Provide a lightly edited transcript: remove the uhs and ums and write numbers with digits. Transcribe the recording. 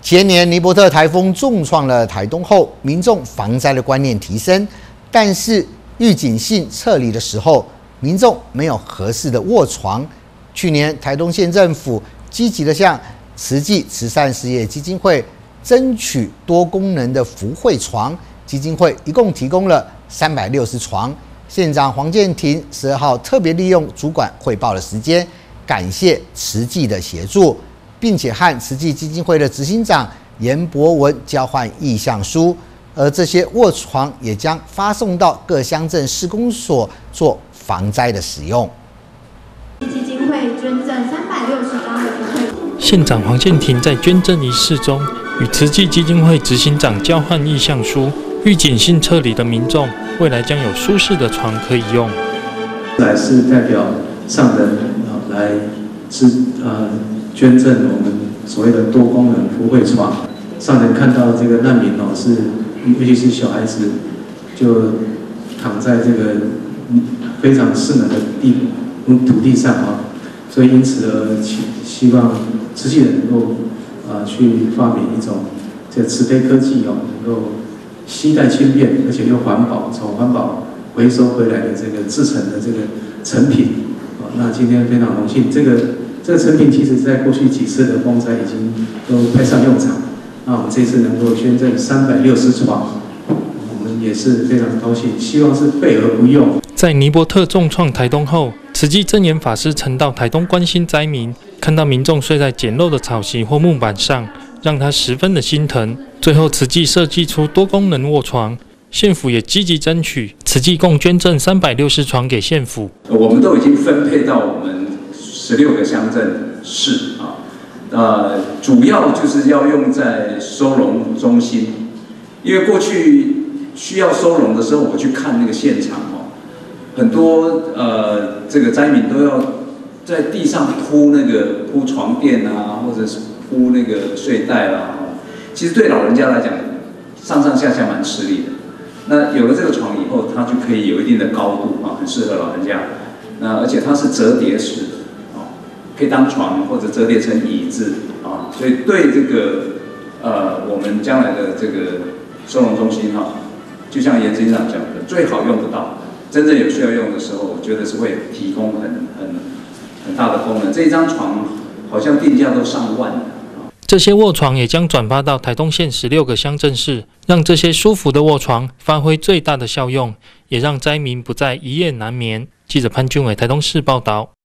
前年尼伯特台风重创了台东后，民众防灾的观念提升，但是预警性撤离的时候，民众没有合适的卧床。去年台东县政府积极的向慈济慈善事业基金会争取多功能的福慧床，基金会一共提供了360床。县长黄健庭12号特别利用主管汇报的时间，感谢慈济的协助，并且和慈济基金会的执行长严博文交换意向书，而这些卧床也将发送到各乡镇市公所做防灾的使用。 基金会捐赠360张的福慧。 县长黄健庭在捐赠仪式中与慈济基金会执行长交换意向书，预警性撤离的民众未来将有舒适的床可以用。 来是代表上人来捐赠我们所谓的多功能福慧床。上人看到这个难民是，尤其是小孩子，就躺在这个非常湿冷的土地上所以因此而希望慈济人能够去发明一种这个慈悲科技能够携带轻便，而且又环保，从环保回收回来的这个制成的这个成品那今天非常荣幸，这个成品其实在过去几次的风灾已经都派上用场。那我们这次能够捐赠360床，我们也是非常高兴，希望是备而不用。 在尼伯特重创台东后，慈济真言法师曾到台东关心灾民，看到民众睡在简陋的草席或木板上，让他十分的心疼。最后，慈济设计出多功能卧床，县府也积极争取，慈济共捐赠360床给县府。 我们都已经分配到我们16个乡镇市主要就是要用在收容中心，因为过去需要收容的时候，我去看那个现场很多这个灾民都要在地上铺床垫或者是铺那个睡袋其实对老人家来讲，上上下下蛮吃力的。那有了这个床以后，它就可以有一定的高度很适合老人家。那而且它是折叠式的可以当床或者折叠成椅子所以对这个我们将来的这个收容中心就像严执行长讲的，最好用得到。真正有需要用的时候，我觉得是会提供很大的功能。这一张床好像定价都上万的。 这些卧床也将转发到台东县16个乡镇市，让这些舒服的卧床发挥最大的效用，也让灾民不再一夜难眠。记者潘俊伟台东市报道。